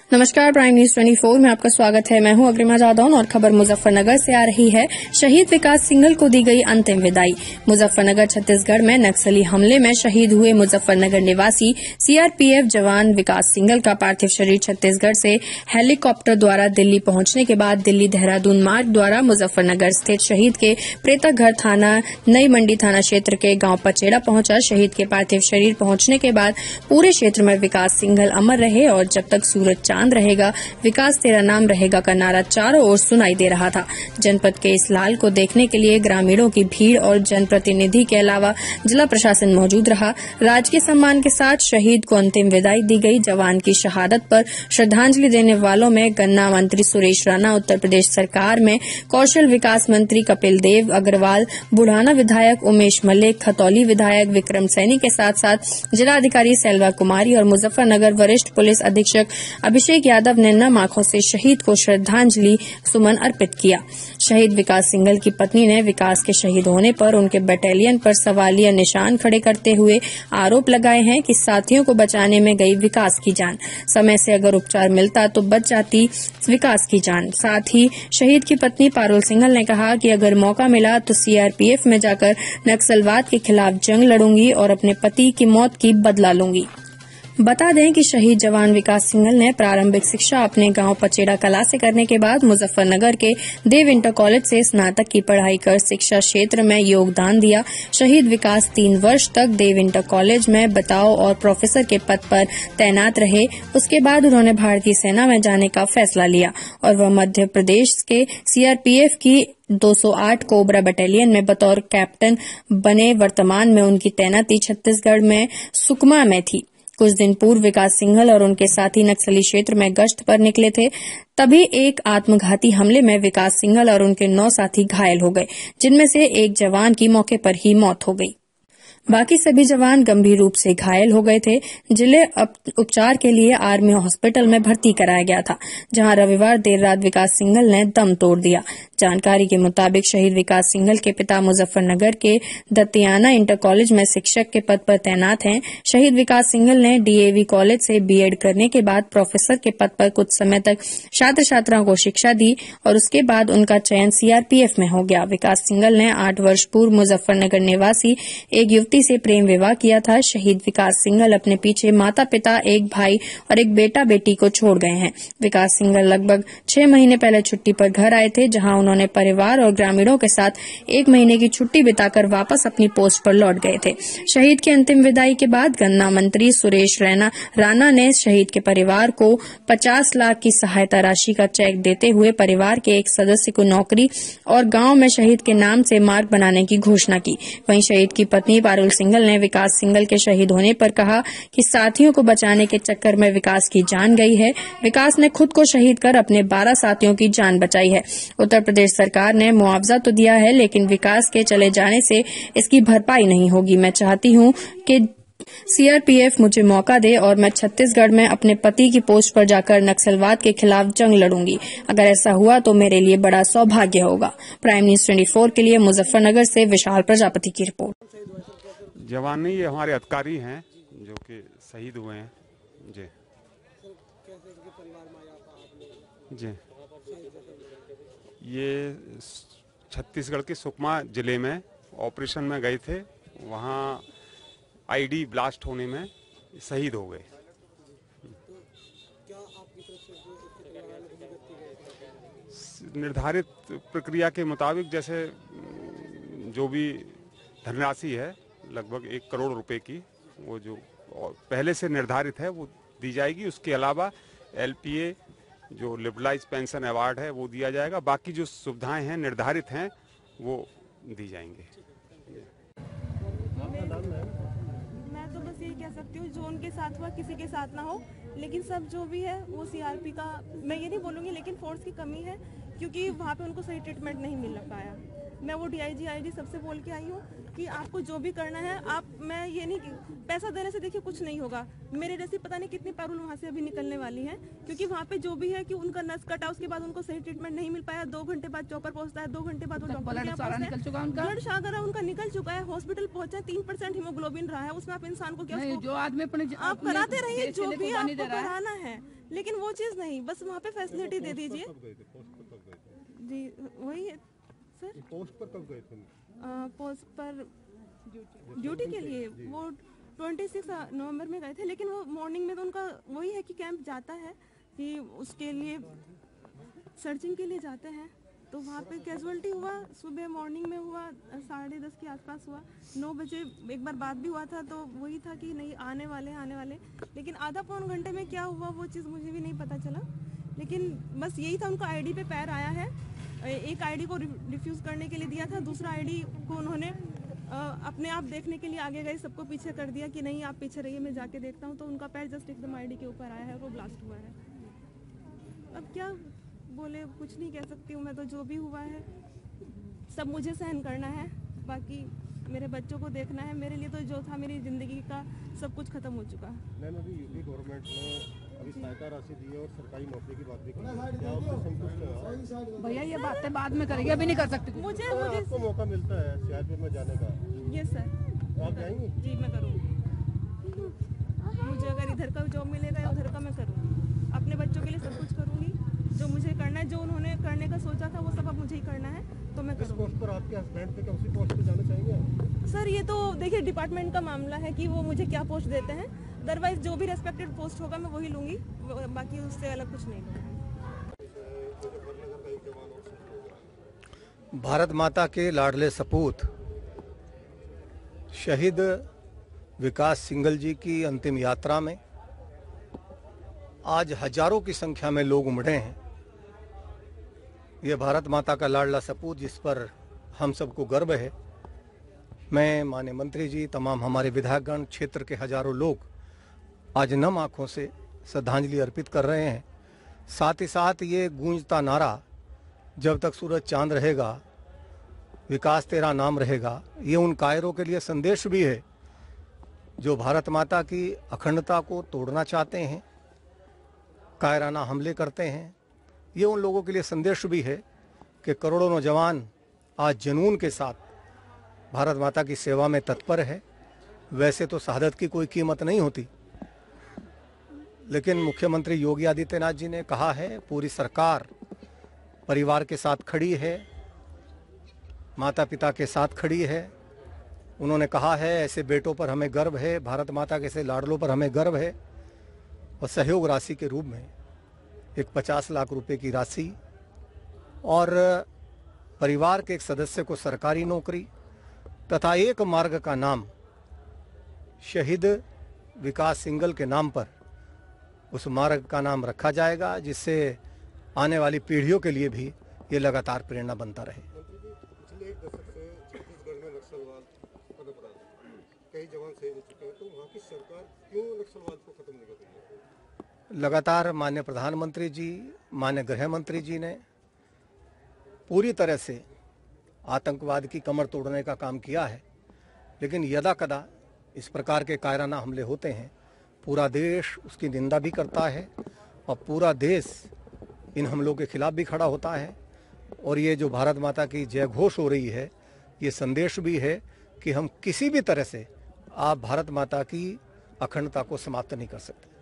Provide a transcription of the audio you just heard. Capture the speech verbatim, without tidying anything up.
नमस्कार, prime news चौबीस में आपका स्वागत है। मैं हूं अग्रिमा जादौन और खबर मुजफ्फरनगर से आ रही है। शहीद विकास सिंघल को दी गई अंतिम विदाई। मुजफ्फरनगर छत्तीसगढ़ में नक्सली हमले में शहीद हुए मुजफ्फरनगर निवासी सीआरपीएफ जवान विकास सिंघल का पार्थिव शरीर छत्तीसगढ़ से हेलीकॉप्टर द्वारा दिल्ली पहुंचने के बाद दिल्ली देहरादून मार्ग द्वारा मुजफ्फरनगर स्थित शहीद के प्रेतक घर थाना नई मंडी थाना क्षेत्र के गांव पचेड़ा पहुंचा। शहीद के पार्थिव शरीर पहुंचने के बाद पूरे क्षेत्र में विकास सिंघल अमर रहे और जब तक सूरज चांद रहेगा विकास तेरा नाम रहेगा का नारा चारों ओर सुनाई दे रहा था। जनपद के इस लाल को देखने के लिए ग्रामीणों की भीड़ और जनप्रतिनिधि के अलावा जिला प्रशासन मौजूद रहा। राजकीय सम्मान के साथ शहीद को अंतिम विदाई दी गई। जवान की शहादत पर श्रद्धांजलि देने वालों में गन्ना मंत्री सुरेश राणा, उत्तर प्रदेश सरकार में कौशल विकास मंत्री कपिल देव अग्रवाल, बुढ़ाना विधायक उमेश मलिक, खतौली विधायक विक्रम सैनी के साथ साथ जिलाधिकारी सेल्वा कुमारी और मुजफ्फरनगर वरिष्ठ पुलिस अधीक्षक अभिषेक यादव ने नम आंखों से शहीद को श्रद्धांजलि सुमन अर्पित किया। शहीद विकास सिंघल की पत्नी ने विकास के शहीद होने पर उनके बटालियन पर सवालिया निशान खड़े करते हुए आरोप लगाए हैं कि साथियों को बचाने में गई विकास की जान, समय से अगर उपचार मिलता तो बच जाती विकास की जान। साथ ही शहीद की पत्नी पारुल सिंघल ने कहा कि अगर मौका मिला तो सीआरपीएफ में जाकर नक्सलवाद के खिलाफ जंग लड़ूंगी और अपने पति की मौत की बदला लूंगी। बता दें कि शहीद जवान विकास सिंघल ने प्रारंभिक शिक्षा अपने गांव पचेड़ा कला से करने के बाद मुजफ्फरनगर के देव इंटर कॉलेज से स्नातक की पढ़ाई कर शिक्षा क्षेत्र में योगदान दिया। शहीद विकास तीन वर्ष तक देव इंटर कॉलेज में बतौर और प्रोफेसर के पद पर तैनात रहे। उसके बाद उन्होंने भारतीय सेना में जाने का फैसला लिया और वह मध्य प्रदेश के सीआरपीएफ की दो सौ आठ कोबरा बटालियन में बतौर कैप्टन बने। वर्तमान में उनकी तैनाती छत्तीसगढ़ में सुकमा में थी। कुछ दिन पूर्व विकास सिंघल और उनके साथी नक्सली क्षेत्र में गश्त पर निकले थे, तभी एक आत्मघाती हमले में विकास सिंघल और उनके नौ साथी घायल हो गए, जिनमें से एक जवान की मौके पर ही मौत हो गई। बाकी सभी जवान गंभीर रूप से घायल हो गए थे, जिन्हें उपचार के लिए आर्मी हॉस्पिटल में भर्ती कराया गया था, जहां रविवार देर रात विकास सिंघल ने दम तोड़ दिया। जानकारी के मुताबिक शहीद विकास सिंघल के पिता मुजफ्फरनगर के दतियाना इंटर कॉलेज में शिक्षक के पद पर तैनात हैं। शहीद विकास सिंघल ने डीएवी कॉलेज से बीएड करने के बाद प्रोफेसर के पद पर कुछ समय तक छात्र छात्राओं को शिक्षा दी और उसके बाद उनका चयन सीआरपीएफ में हो गया। विकास सिंघल ने आठ वर्ष पूर्व मुजफ्फरनगर निवासी एक युवती से प्रेम विवाह किया था। शहीद विकास सिंघल अपने पीछे माता पिता, एक भाई और एक बेटा बेटी को छोड़ गए हैं। विकास सिंघल लगभग छह महीने पहले छुट्टी पर घर आए थे, जहां उन्होंने परिवार और ग्रामीणों के साथ एक महीने की छुट्टी बिताकर वापस अपनी पोस्ट पर लौट गए थे। शहीद की अंतिम विदाई के बाद गन्ना मंत्री सुरेश रैना राणा ने शहीद के परिवार को पचास लाख की सहायता राशि का चेक देते हुए परिवार के एक सदस्य को नौकरी और गांव में शहीद के नाम से मार्ग बनाने की घोषणा की। वहीं शहीद की पत्नी पारुल सिंघल ने विकास सिंघल के शहीद होने पर कहा कि साथियों को बचाने के चक्कर में विकास की जान गई है। विकास ने खुद को शहीद कर अपने बारह साथियों की जान बचाई है। उत्तर प्रदेश सरकार ने मुआवजा तो दिया है, लेकिन विकास के चले जाने से इसकी भरपाई नहीं होगी। मैं चाहती हूं कि सीआरपीएफ मुझे मौका दे और मैं छत्तीसगढ़ में अपने पति की पोस्ट पर जाकर नक्सलवाद के खिलाफ जंग लड़ूंगी। अगर ऐसा हुआ तो मेरे लिए बड़ा सौभाग्य होगा। प्राइम न्यूज चौबीस के लिए मुजफ्फरनगर से विशाल प्रजापति की रिपोर्ट। जवान नहीं, ये हमारे अधिकारी हैं जो कि शहीद हुए हैं। जी जी ये छत्तीसगढ़ के सुकमा जिले में ऑपरेशन में गए थे, वहाँ आईडी ब्लास्ट होने में शहीद हो गए। निर्धारित प्रक्रिया के मुताबिक जैसे जो भी धनराशि है लगभग एक करोड़ रुपए की, वो जो पहले से निर्धारित है वो दी जाएगी। उसके अलावा एलपीए जो लिबरलाइज पेंशन अवार्ड है वो दिया जाएगा। बाकी जो सुविधाएं हैं निर्धारित हैं वो दी जाएंगे। मैं तो बस यही कह सकती हूँ, जो उनके साथ हुआ किसी के साथ ना हो, लेकिन सब जो भी है वो सीआरपी का, मैं ये नहीं बोलूँगी, लेकिन फोर्स की कमी है क्योंकि वहाँ पे उनको सही ट्रीटमेंट नहीं मिल पाया। मैं वो डीआईजी आईडी सबसे बोल के आई हूँ कि आपको जो भी करना है आप, मैं ये नहीं, पैसा देने से देखिए कुछ नहीं होगा। मेरे जैसी पता नहीं कितनी पारुल वहाँ से अभी निकलने वाली हैं, क्योंकि वहाँ पे जो भी है कि उनका नस कटा, उसके बाद उनको सही ट्रीटमेंट नहीं मिल पाया। दो घंटे बाद चौपर पहुँचता है, दो घंटे बाद वो डॉक्टर ब्लड सारा उनका निकल चुका है। हॉस्पिटल पहुँचा, तीन परसेंट हीमोग्लोबिन रहा है, उसमें आप इंसान को क्या, जो आदमी आप कराते रहिए जो भी आपको कराना है। लेकिन वो चीज़ नहीं, बस वहाँ पे फैसिलिटी दे दीजिए। कब गए थे? पोस्ट पर कब गए थे? जी वही है सर। पोस्ट पर कब गए थे? अ, पोस्ट पर ड्यूटी के लिए वो छब्बीस नवंबर में गए थे, लेकिन वो मॉर्निंग में तो उनका वही है कि कैंप जाता है कि उसके लिए सर्चिंग के लिए जाते हैं। तो वहाँ पे कैजुअलिटी हुआ, सुबह मॉर्निंग में हुआ, साढ़े दस के आसपास हुआ। नौ बजे एक बार बात भी हुआ था, तो वही था कि नहीं आने वाले आने वाले, लेकिन आधा पौन घंटे में क्या हुआ वो चीज़ मुझे भी नहीं पता चला। लेकिन बस यही था, उनका आईडी पे पैर आया है। एक आईडी को रिफ्यूज़ करने के लिए दिया था, दूसरा आईडी को उन्होंने अपने आप देखने के लिए आगे गए, सबको पीछे कर दिया कि नहीं आप पीछे रहिए मैं जाके देखता हूँ। तो उनका पैर जस्ट एकदम आईडी के ऊपर आया है, वो ब्लास्ट हुआ है। अब क्या बोले, कुछ नहीं कह सकती हूँ मैं, तो जो भी हुआ है सब मुझे सहन करना है, बाकी मेरे बच्चों को देखना है। मेरे लिए तो जो था मेरी ज़िंदगी का सब कुछ खत्म हो चुका है। मैम अभी यूपी गवर्नमेंट ने अभी सहायता राशि दी है और सरकारी नौकरी की बात भी की है, क्या उससे संतुष्ट हैं? भैया ये बातें बाद में करेंगे, अभी नहीं कर सकते। मुझे अगर मुझे आपको मौका मिलता है सीआरपीएफ में जाने का, ये सर तो आप जाएंगे? जी मैं करूँगी। मुझे अगर इधर का जॉब मिलेगा या उधर का मैं करूँगी। अपने बच्चों के लिए सब कुछ करूँगी, जो मुझे करना है, जो उन्होंने करने का सोचा था वो सब अब मुझे ही करना है, तो मैं जिस करूँगी। पोस्ट पर आपके हस्बैंड थे क्या उसी पोस्ट पर जाना चाहेंगे आप? सर ये तो देखिए डिपार्टमेंट का मामला है कि वो मुझे क्या पोस्ट देते हैं। अदरवाइज जो भी रेस्पेक्टेड पोस्ट होगा मैं वही लूँगी, बाकी उससे अलग कुछ नहीं लूँगी। भारत माता के लाडले सपूत शहीद विकास सिंघल जी की अंतिम यात्रा में आज हजारों की संख्या में लोग उमड़े हैं। ये भारत माता का लाडला सपूत जिस पर हम सबको गर्व है। मैं माननीय मंत्री जी, तमाम हमारे विधायकगण, क्षेत्र के हजारों लोग आज नम आँखों से श्रद्धांजलि अर्पित कर रहे हैं। साथ ही साथ ये गूंजता नारा, जब तक सूरज चांद रहेगा विकास तेरा नाम रहेगा, ये उन कायरों के लिए संदेश भी है जो भारत माता की अखंडता को तोड़ना चाहते हैं, कायराना हमले करते हैं। ये उन लोगों के लिए संदेश भी है कि करोड़ों नौजवान आज जुनून के साथ भारत माता की सेवा में तत्पर है। वैसे तो शहादत की कोई कीमत नहीं होती, लेकिन मुख्यमंत्री योगी आदित्यनाथ जी ने कहा है पूरी सरकार परिवार के साथ खड़ी है, माता पिता के साथ खड़ी है। उन्होंने कहा है ऐसे बेटों पर हमें गर्व है, भारत माता के ऐसे लाडलों पर हमें गर्व है। और सहयोग राशि के रूप में एक पचास लाख रुपए की राशि और परिवार के एक सदस्य को सरकारी नौकरी तथा एक मार्ग का नाम शहीद विकास सिंघल के नाम पर उस मार्ग का नाम रखा जाएगा, जिससे आने वाली पीढ़ियों के लिए भी ये लगातार प्रेरणा बनता रहे। पिछले एक दशक से छत्तीसगढ़ में नक्सलवाद पनप रहा है, कई जवान शहीद हो चुके हैं, तो वहाँ की सरकार क्यों नक्सलवाद को खत्म नहीं कर रही है? लगातार माननीय प्रधानमंत्री जी, माननीय गृह मंत्री जी ने पूरी तरह से आतंकवाद की कमर तोड़ने का काम किया है, लेकिन यदा कदा इस प्रकार के कायराना हमले होते हैं, पूरा देश उसकी निंदा भी करता है और पूरा देश इन हमलों के खिलाफ भी खड़ा होता है। और ये जो भारत माता की जय घोष हो रही है, ये संदेश भी है कि हम किसी भी तरह से आप भारत माता की अखंडता को समाप्त नहीं कर सकते।